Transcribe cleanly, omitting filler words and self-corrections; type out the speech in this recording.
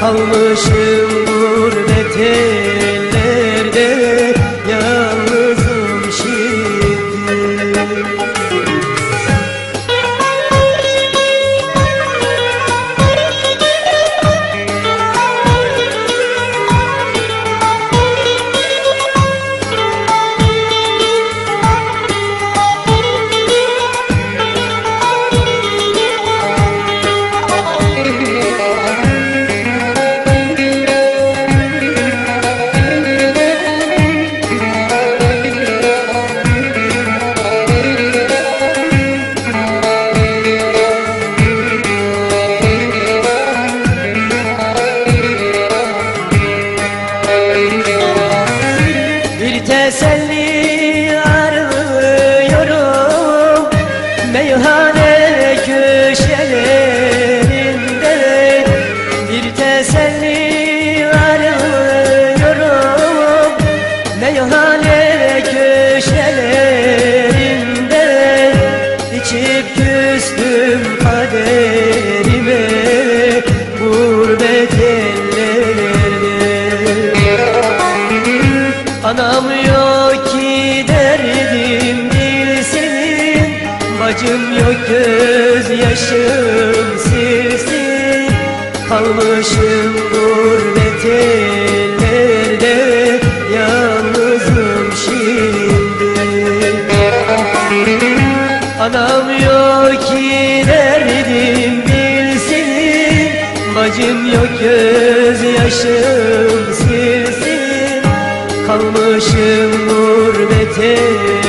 Kalmışım gurbet ellerde, yalnızım şimdi. Teselli arıyorum meyhane köşelerinde, bir teselli arıyorum meyhane köşelerinde. İçip küstüm kaderime gurbet ellerde. Anam yok ki derdim bilsin, bacım yok gözyaşım silsin. Kalmışım gurbet ellerde, yalnızım şimdi. Anam yok ki derdim bilsin, bacım yok gözyaşım silsin. Kalmışım gurbete